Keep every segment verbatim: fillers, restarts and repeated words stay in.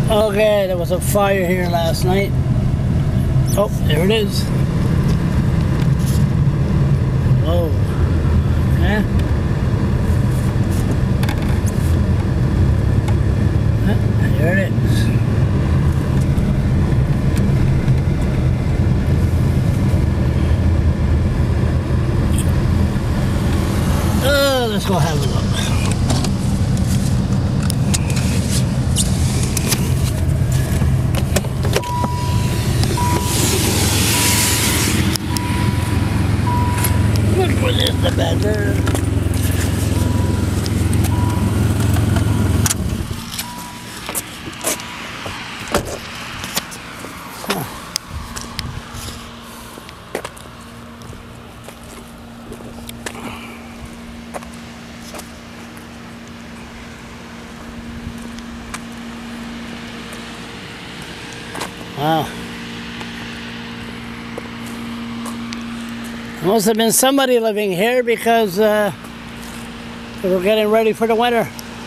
Okay, there was a fire here last night. Oh, there it is. Whoa. Okay. There it is. Uh, let's go have a look. Which one is the better? Wow. There must have been somebody living here because uh, they were getting ready for the winter.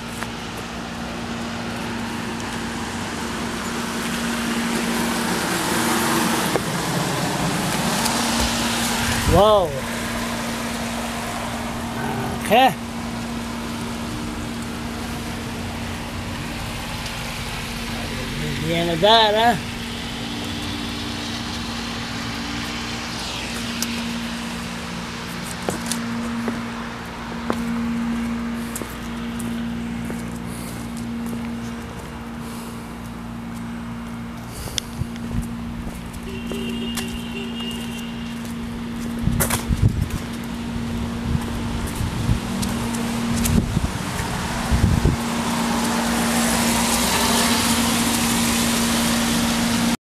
Whoa. Okay. The end of that, huh?